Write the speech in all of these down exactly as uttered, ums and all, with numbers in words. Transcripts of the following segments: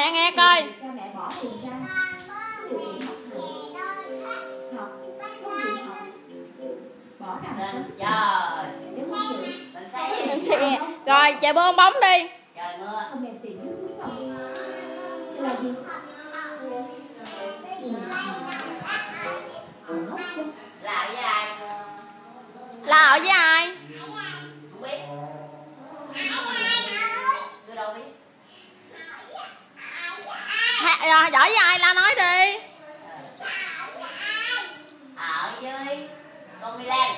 mẹ nghe coi. Mình sẽ... Rồi chạy bơm bóng đi. Trời mưa. Là với ai? Là ở với ai? Không biết. Tôi đâu biết. Ha, giỏi với ai? La nói đi. Ở với con Milan.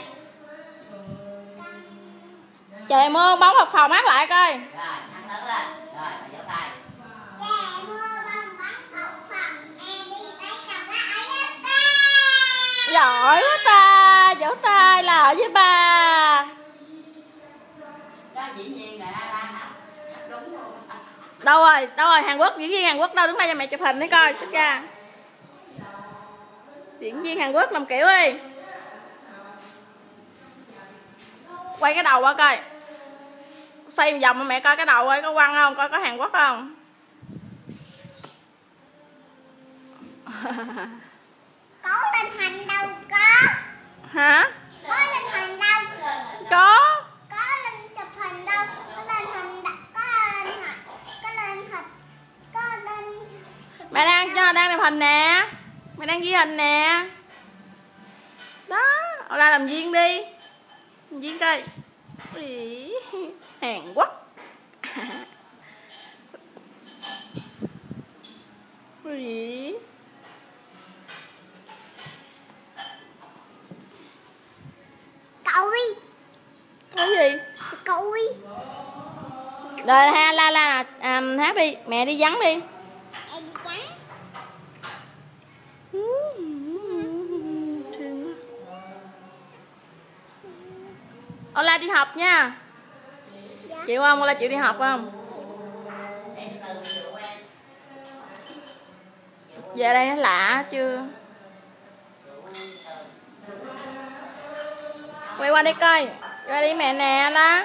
Trời mưa bóng vào phòng hát lại coi. Rồi, thắng lớn lên. Rồi, bà vỗ tay. Giỏi quá ta, vỗ tay là ở với bà. Đó dĩ nhiên rồi, ai hả? Đúng luôn. Đâu rồi, đâu rồi, Hàn Quốc, diễn viên Hàn Quốc đâu, đứng đây cho mẹ chụp hình đi coi, xích ra. Diễn viên Hàn Quốc làm kiểu đi. Quay cái đầu qua coi. Xoay vòng mà mẹ coi cái đầu coi có quăng không, coi có Hàn Quốc không. Có lên hình đâu có. Hả? Có lên hình đâu. Có. Có lên chụp hình đâu. Có lên hình có lên có lên hình có lên. Mẹ đang cho đang làm hình nè. Mẹ đang ghi hình nè. Đó, ở đây làm viên đi. Làm viên coi. Ý, Hàn Quốc. Ý. Cậu đi. Cái gì? Cậu đi. Rồi ha, la la à, hát đi, mẹ đi vắng đi. Mẹ đi vắng. Ola đi học nha. Dạ. Chịu không? Ola chịu đi học không? Về đây nó lạ chưa? Quay qua đây coi. Qua đi mẹ nè đó.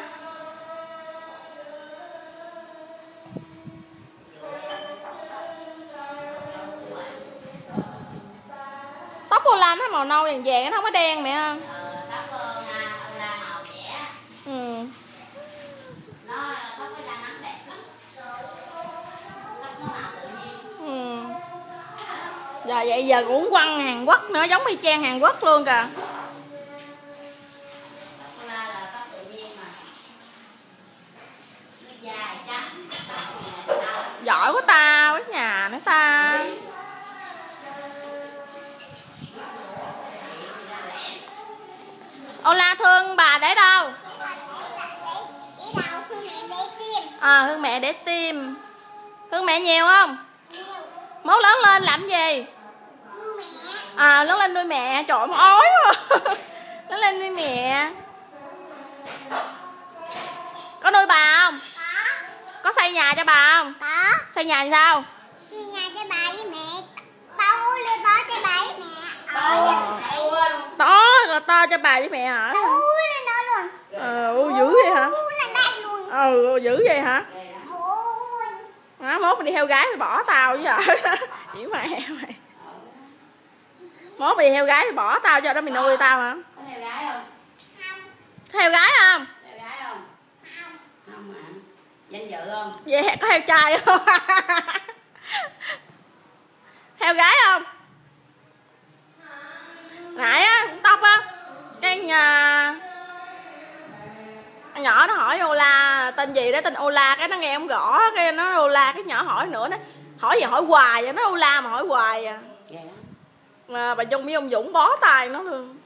Tóc Ola nó màu nâu vàng vàng, nó không có đen mẹ ơi. Ừ. Ừ. Giờ vậy giờ cũng quăng Hàn Quốc nữa, giống y chang Hàn Quốc luôn kìa. Giỏi quá ta, quá nhà nữa ta. Ola thương bà để đâu? À, thương mẹ để tim. Thương mẹ nhiều không? Mốt lớn lên làm gì? À, lớn lên nuôi mẹ. Trời ơi, ói quá. Lớn lên nuôi mẹ. Có nuôi bà không? Có xây nhà cho bà không? Có. Xây nhà thì sao? Xây nhà cho bà với mẹ. Bao lưu to cho bà với mẹ. To rồi to cho bà với mẹ hả? Đâu lên đó luôn. Ờ, dữ vậy hả? Lên đây luôn. Ừ, dữ vậy hả? Ôi. Má, mốt mày đi theo gái mày bỏ tao chứ vợ. Chỉ mẹ mày. Mốt mày đi theo gái mày bỏ tao cho đó mày nuôi tao hả? Có theo gái không? Không. Theo gái không? Theo gái không? Không. Không hả? Danh dự không? Vậy có theo trai không? Theo gái không? Nãy á, tóc á. Cái nhà... nhỏ nó hỏi Ola tên gì đó, tên Ola, cái nó nghe ông gõ, cái nó Ola, cái nhỏ hỏi nữa, nó hỏi gì hỏi hoài vậy, nó Ola mà hỏi hoài à. Dạ. Mà bà Dung với ông Dũng bó tay nó luôn.